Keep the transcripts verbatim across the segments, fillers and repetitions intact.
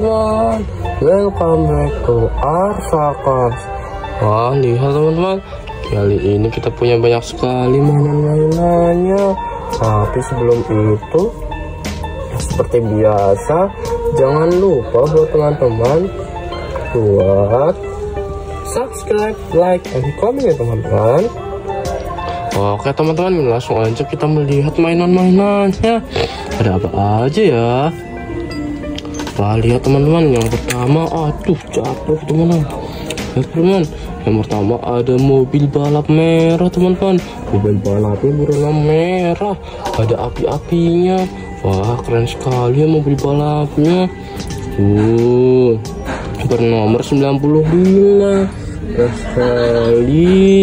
teman-teman. Welcome back to Arsa Cars. Wah, lihat teman-teman, kali ini kita punya banyak sekali mainan-mainannya. Tapi sebelum itu, seperti biasa, jangan lupa buat teman-teman buat subscribe, like, and comment ya teman-teman. Oke teman-teman, langsung aja kita melihat mainan-mainannya. Ada apa aja ya? Wah, lihat teman-teman, yang pertama, aduh jatuh teman-teman. Lihat teman-teman, yang pertama ada mobil balap merah teman-teman. Mobil balapnya berwarna merah, ada api-apinya. Wah, keren sekali ya mobil balapnya. Uh, bernomor sembilan puluh lima. Keren sekali.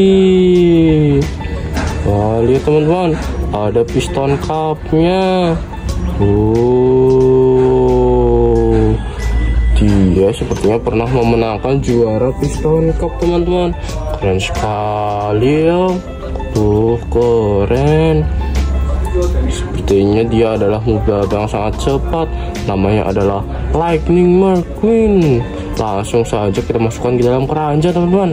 Wah, lihat teman-teman, ada piston cupnya. Oh, dia sepertinya pernah memenangkan juara piston cup teman-teman. Keren sekali ya. Tuh, keren. Sepertinya dia adalah mobil yang sangat cepat. Namanya adalah Lightning McQueen. Langsung saja kita masukkan ke dalam keranjang teman-teman.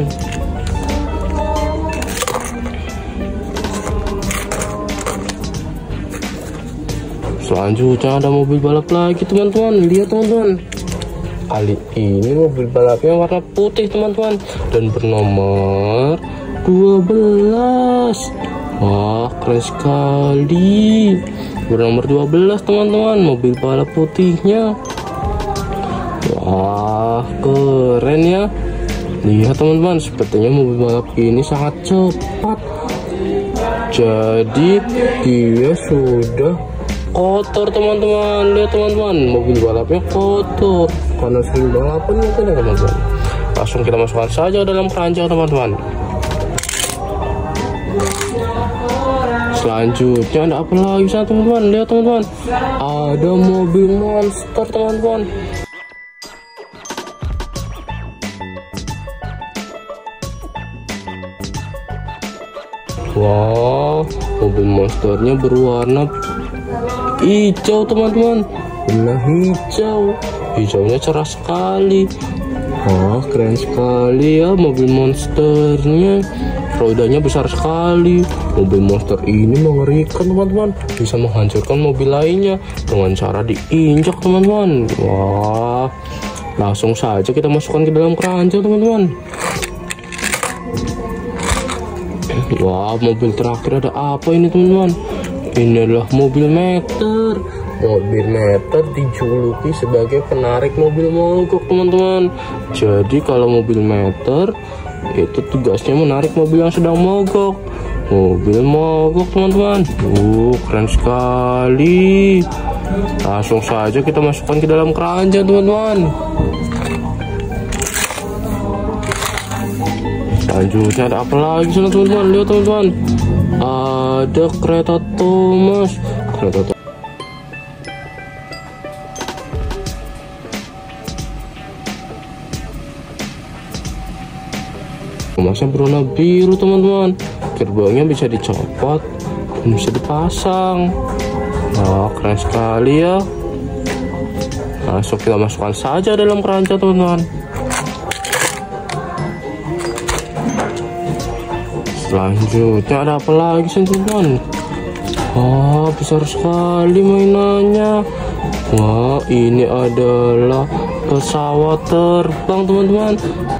Selanjutnya ada mobil balap lagi teman-teman. Lihat teman-teman, kali ini mobil balapnya warna putih teman-teman dan bernomor dua belas. Wah, keren sekali. Bernomor dua belas teman-teman, mobil balap putihnya. Wah, keren ya. Lihat teman-teman, sepertinya mobil balap ini sangat cepat. Jadi dia sudah kotor teman-teman. Lihat teman-teman, mobil balapnya kotor karena sering balapan mungkin ya teman-teman. Langsung kita masukkan saja dalam keranjang teman-teman. Selanjutnya ada apa lagi sana teman-teman? Lihat teman-teman, ada mobil monster teman-teman. Wow, mobil monsternya berwarna hijau teman-teman. Warna hijau, hijaunya cerah sekali. Wah, keren sekali ya mobil monsternya. Rodanya besar sekali. Mobil monster ini mengerikan teman-teman, bisa menghancurkan mobil lainnya dengan cara diinjak teman-teman. Wah, langsung saja kita masukkan ke dalam keranjang teman-teman. Wah, mobil terakhir ada apa ini teman-teman? Ini adalah mobil meter. Mobil meter dijuluki sebagai penarik mobil mogok teman-teman. Jadi kalau mobil meter itu tugasnya menarik mobil yang sedang mogok. Mobil mogok teman-teman. Uh, keren sekali. Langsung saja kita masukkan ke dalam keranjang teman-teman. Selanjutnya ada apa lagi sana teman-teman? Lihat teman-teman, ada kereta Thomas. Kereta Thomas. Thomasnya berwarna biru teman-teman. Gerbangnya bisa dicopot dan bisa dipasang. Nah, keren sekali ya. Langsung kita masukkan saja dalam keranjang teman-teman. Selanjutnya ada apa lagi sih teman-teman? Wah, besar sekali mainannya. Wah, ini adalah pesawat terbang teman-teman.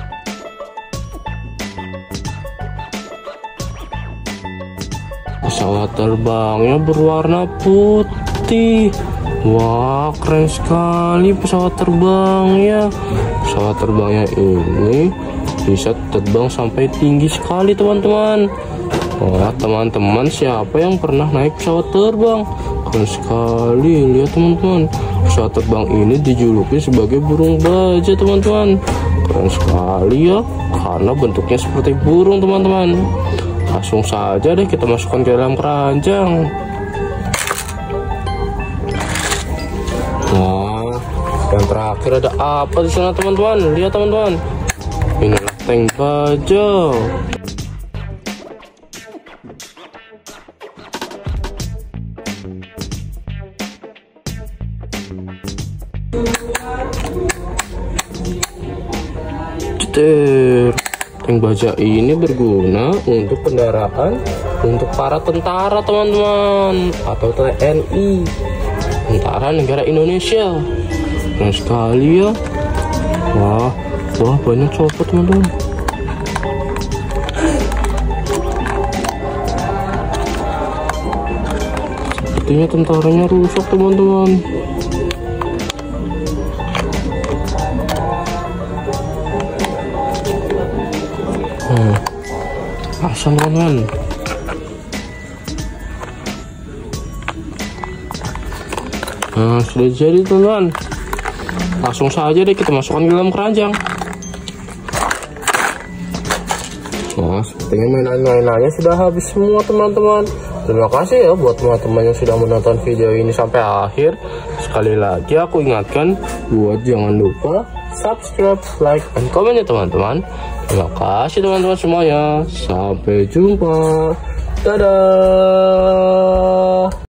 Pesawat terbangnya berwarna putih. Wah, keren sekali pesawat terbangnya. Pesawat terbangnya ini bisa terbang sampai tinggi sekali teman-teman. Wah, teman-teman, siapa yang pernah naik pesawat terbang? Keren sekali. Lihat teman-teman, pesawat terbang ini dijuluki sebagai burung baja teman-teman. Keren sekali ya, karena bentuknya seperti burung teman-teman. Langsung saja deh kita masukkan ke dalam keranjang. Wah, yang terakhir ada apa di sana teman-teman? Lihat teman-teman, inilah tank baja. Ter, tank baja ini berguna untuk kendaraan untuk para tentara teman-teman, atau T N I, tentara negara Indonesia. Keren sekali ya. Wah, wah banyak copot teman-teman. Sepertinya tentaranya rusak teman-teman. Hmm, pasang teman-teman. Nah, sudah jadi teman-teman. Langsung saja deh kita masukkan ke dalam keranjang. Nah, sepertinya mainan-mainannya sudah habis semua teman-teman. Terima kasih ya buat teman-teman yang sudah menonton video ini sampai akhir. Sekali lagi aku ingatkan buat jangan lupa subscribe, like, dan komen ya teman-teman. Terima kasih teman-teman semuanya. Sampai jumpa. Dadah.